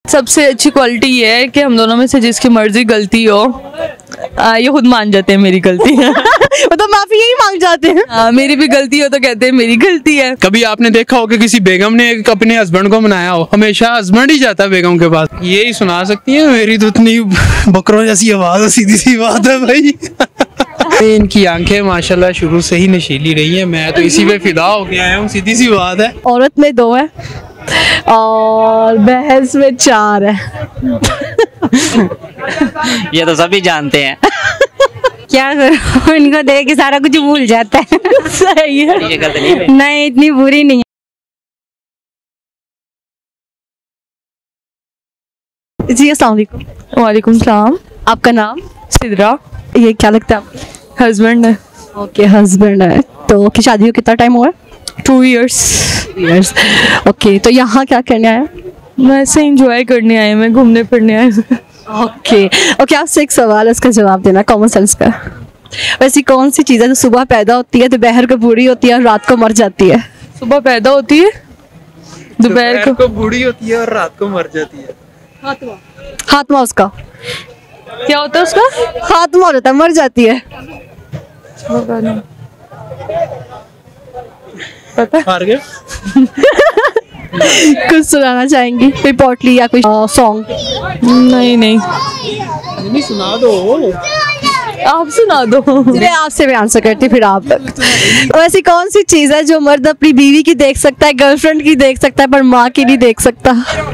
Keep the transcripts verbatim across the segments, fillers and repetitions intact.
सबसे अच्छी क्वालिटी ये है कि हम दोनों में से जिसकी मर्जी गलती हो आ, ये खुद मान जाते हैं मेरी गलती है। मतलब माफी यही मांग जाते हैं। आ, मेरी भी गलती हो तो कहते हैं मेरी गलती है। कभी आपने देखा हो कि किसी बेगम ने अपने हस्बैंड को मनाया हो, हमेशा हस्बैंड ही जाता है बेगम के पास। यही सुना सकती है, मेरी तो इतनी बकरों जैसी आवाज है, सीधी सी बात है भाई। इनकी आंखें माशाल्लाह शुरू से ही नशीली रही हैं, मैं तो इसी पे फिदा हो गया आया हूँ, सीधी सी बात है। औरत में दो है और बहस में चार है। ये तो सभी जानते हैं। क्या करूं, इनको देख के सारा कुछ भूल जाता है। सही है। ये गलत नहीं है। नहीं, इतनी बुरी नहीं है। जी अस्सलाम वालेकुम। वालेकुम सलाम। आपका नाम? सिद्रा। ये क्या लगता है आपको? हस्बैंड है। ओके, हस्बैंड है। तो की शादी को कितना टाइम हुआ है? Two years. इयर्स। ओके, तो यहाँ क्या करने आए? वैसे इंजॉय करने आए, मैं घूमने फिरने आए। ओके ओके, आपसे एक सवाल है, उसका जवाब देना कॉमन सेंस का। वैसी कौन सी चीज़ है जो सुबह पैदा होती है, दोपहर को बूढ़ी होती है और रात को मर जाती है? सुबह पैदा होती है, दोपहर को को बूढ़ी होती है और रात को मर जाती है। खात्मा उसका क्या होता है? उसका खात्मा हो जाता है, मर जाती है। पता हार गए। कुछ सुनाना चाहेंगी, कोई पोटली या कोई सॉन्ग? नहीं नहीं, नहीं सुना दो, आप सुना दो। चलिए आपसे मैं आंसर करती फिर आप। वैसी कौन सी चीज़ है जो मर्द अपनी बीवी की देख सकता है, गर्लफ्रेंड की देख सकता है, पर माँ की नहीं देख सकता?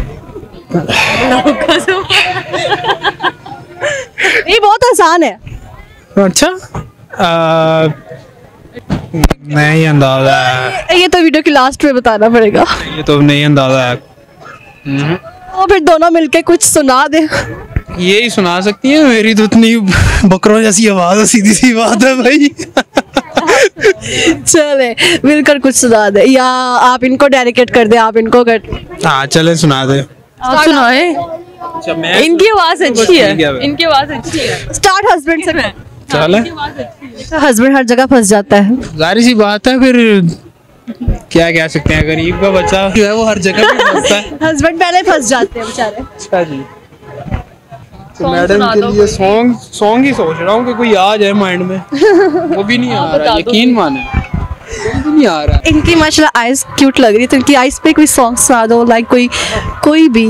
ये बहुत आसान है। अच्छा आ, नहीं अंदाजा है, ये तो वीडियो की लास्ट में बताना पड़ेगा। ये तो नहीं अंदाजा है। तो फिर दोनों मिलके कुछ सुना दे। यही सुना सकती है, मेरी तो इतनी बकरों जैसी आवाज है, सीधी सी बात है भाई। चले मिलकर कुछ सुना दे, या आप इनको डेडिकेट कर दे, आप इनको कर। हाँ चले सुना दे। आप सुनाए। इनकी आवाज अच्छी है, इनकी आवाज अच्छी है। स्टार्ट हस्बैंड से। चले, हस्बैंड हर जगह फंस जाता है। जाहिर सी बात है, फिर क्या कह सकते हैं, गरीब का बच्चा जो है वो हर जगह पे फंसता है। हस्बैंड पहले फंस जाते हैं बेचारे। अच्छा जी, तो मैडम के लिए सॉन्ग सॉन्ग ही सोच रहा हूँ कि कोई आ जाए माइंड में, वो भी नहीं आ रहा, यकीन माने वो भी नहीं आ रहा। इनकी माशाल्लाह आइज क्यूट लग रही, तो इनकी आइज पे कोई सॉन्ग सुना दो, लाइक कोई कोई भी।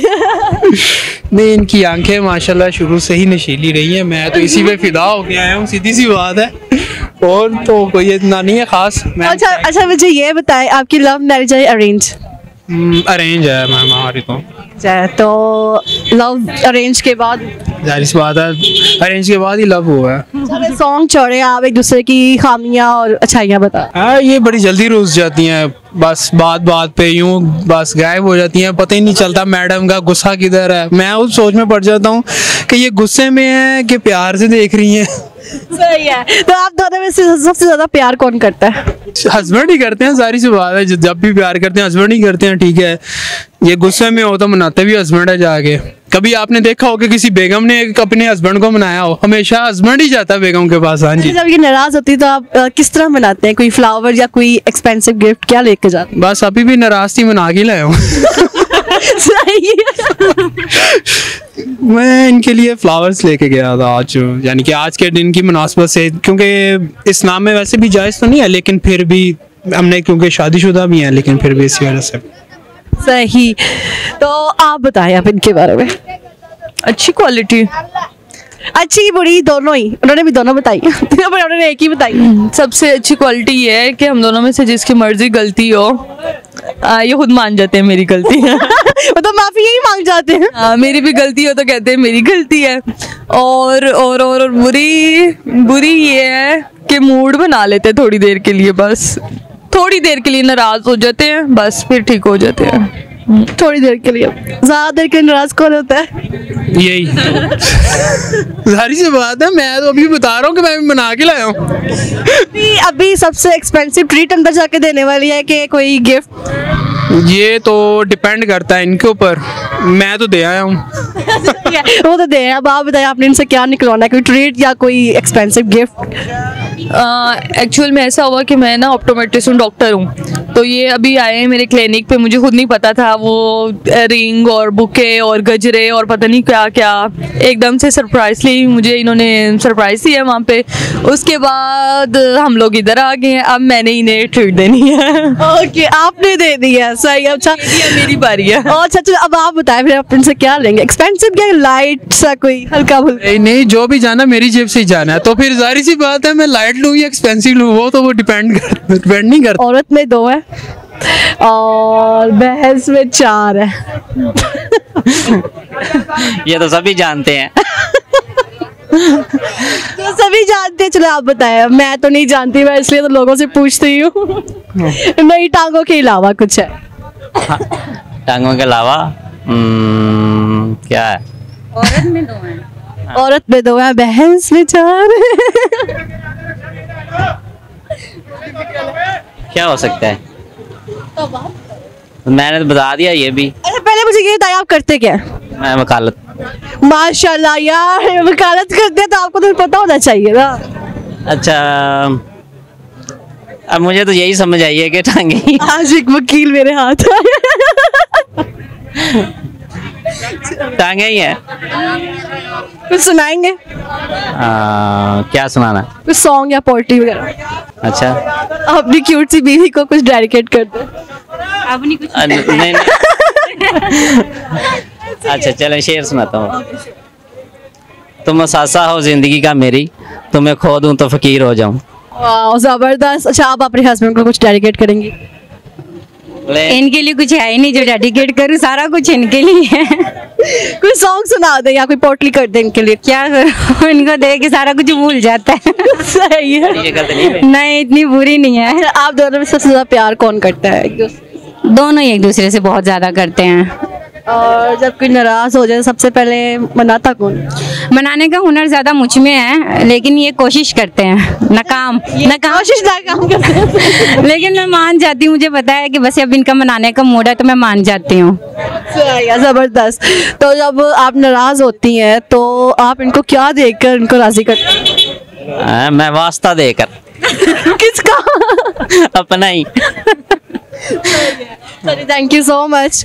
नहीं, इनकी आंखें माशाल्लाह शुरू से ही नशीली रही हैं, मैं तो इसी पे फिदा हो गया आया हूँ, सीधी सी बात है। और तो कोई इतना नहीं है खास। अच्छा अच्छा, मुझे ये बताएं, आपकी लव मैरिज है अरेंज? अरेंज है मैम हमारी तो। तो लव अरेंज के बाद जाहिर सी बात है, अरेंज के बाद ही लव हुआ है। सॉन्ग छोड़े, आप एक दूसरे की खामियां और अच्छाइयां बता। हाँ, ये बड़ी जल्दी रुस जाती हैं, बस बात बात पे यूं बस गायब हो जाती हैं, पता ही नहीं चलता मैडम का गुस्सा किधर है। मैं उस सोच में पड़ जाता हूँ कि ये गुस्से में है कि प्यार से देख रही हैं। सही है। तो आप दोनों में से सबसे ज्यादा प्यार कौन करता है? हस्बैंड ही करते हैं, सारी सी बात है, जब भी प्यार करते हैं हस्बैंड ही करते हैं। ठीक है, ये गुस्से में हो तो मनाते भी हस्बैंड है जाके। कभी आपने देखा हो कि किसी बेगम ने अपने हस्बैंड को मनाया हो, हमेशा हस्बैंड ही जाता है बेगम के पास। हाँ जी। जब ये नाराज होती है तो आप आ, किस तरह मनाते हैं? कोई फ्लावर या कोई एक्सपेंसिव गिफ्ट क्या लेके जाते हैं? बस अभी भी नाराज थी, मना के लाया हूँ। सही है। मैं इनके लिए फ्लावर्स लेके गया था आज, यानी कि आज के दिन की मुनासबत से, क्योंकि इस्लाम में वैसे भी जायज़ तो नहीं है, लेकिन फिर भी हमने, क्योंकि शादीशुदा भी हैं, लेकिन फिर भी इसी वजह से। सही। तो आप बताएं आप इनके बारे में। अच्छी क्वालिटी, अच्छी बुरी दोनों ही, उन्होंने भी दोनों बताई। पर उन्होंने एक ही बताई। सबसे अच्छी क्वालिटी ये है कि हम दोनों में से जिसकी मर्जी गलती हो आ, ये खुद मान जाते हैं मेरी गलती है। वो तो माफी यही मांग जाते हैं। आ, मेरी भी गलती हो तो कहते हैं मेरी गलती है। और और और, और बुरी बुरी ये है कि मूड बना लेते हैं थोड़ी देर के लिए, बस थोड़ी देर के लिए नाराज हो जाते हैं, बस फिर ठीक हो जाते हैं। थोड़ी देर के लिए, ज्यादा देर के लिए नाराज कौन होता है? यही सारी सी बात है, मैं तो अभी बता रहा हूँ कि मैं भी बना के लाया हूँ। अभी अभी सबसे एक्सपेंसिव ट्रीट अंदर जाके देने वाली है कि कोई गिफ्ट? ये तो डिपेंड करता है इनके ऊपर, मैं तो दे आया हूँ। वो तो दे। अब आप बताइए, आपने इनसे क्या निकलवाना है, कोई ट्रीट या कोई एक्सपेंसिव गिफ्ट? एक्चुअल में ऐसा हुआ कि मैं ना ऑप्टोमेट्रिस्ट हूँ, डॉक्टर हूँ। तो ये अभी आए हैं मेरे क्लिनिक पे, मुझे खुद नहीं पता था। वो रिंग और बुके और गजरे और पता नहीं क्या क्या, एकदम से सरप्राइजली मुझे इन्होंने सरप्राइज दिया वहाँ पे। उसके बाद हम लोग इधर आ गए हैं, अब मैंने इन्हें ट्रीट देनी है। ओके, आपने दे दिया, सही। अच्छा, ये मेरी बारी है। और अच्छा चलो, अब आप बताएं फिर आप इनसे क्या लेंगे? एक्सपेंसिव क्या, लाइट सा कोई हल्का फुल्का? नहीं नहीं, जो भी जाना मेरी जेब से ही जाना है, तो फिर जाहिर सी बात है मैं लाइट लूँ या एक्सपेंसिव लूँ, वो तो वो डिपेंड कर डिपेंड नहीं करता। औरत में दो है और बहस में चार है। ये तो सभी जानते हैं। तो सभी जानते हैं। चलो आप बताएं, मैं तो नहीं जानती, मैं इसलिए तो लोगों से पूछती हूँ। नई टांगों के अलावा कुछ है? टांगों के अलावा हम्म, क्या है? औरत में दो हैं। औरत में दो है, बहस में चार। क्या हो सकता है? मैंने तो बता दिया ये भी। अच्छा पहले मुझे ये बताइए, आप करते क्या हैं? मैं वकालत। माशाल्लाह यार, वकालत करते हैं तो आपको तो पता होना चाहिए ना। अच्छा, अब मुझे तो यही समझ आई है कि टांगे ही। आज एक वकील मेरे हाथ आया। टांगे ही है। कुछ सुनाएंगे? आ, क्या सुनाना? कुछ सॉन्ग या पोएट्री वगैरह? अच्छा, अपनी क्यूट सी बीवी को कुछ डेडिकेट कर दो। अब नहीं कुछ। आ, नहीं नहीं। अच्छा चलो शेर सुनाता हूँ। तुम सासा हो जिंदगी का मेरी, तुम्हें खो दूं तो फकीर हो जाऊं। वाह जबरदस्त। अच्छा आप अपने हस्बैंड को कुछ डेडिकेट करेंगी? इनके लिए कुछ है ही नहीं जो डेडिकेट करूँ, सारा कुछ इनके लिए है। कोई सॉन्ग सुना दे या कोई पोएट्री कर दे इनके लिए। क्या करूँ, इनको देख के सारा कुछ भूल जाता है। सही है। ये गलत नहीं है। नहीं, इतनी बुरी नहीं है। अच्छा, आप दोनों में सबसे ज्यादा प्यार कौन करता है एक दूसरे? दोनों ही एक दूसरे से बहुत ज्यादा करते हैं। और जब कोई नाराज हो जाए सबसे पहले मनाता कौन? मनाने का हुनर ज्यादा मुझ में है, लेकिन ये कोशिश करते हैं, नाकाम नाकाम कोशिश ना काम करते हैं। लेकिन मैं मान जाती हूँ, मुझे पता है कि बस अब इनका मनाने का मूड है तो मैं मान जाती हूँ। सही है, जबरदस्त। तो जब आप नाराज होती हैं तो आप इनको क्या देकर इनको राजी करते हैं? आ, मैं वास्ता देकर। किसका? अपना ही। Thank you so much.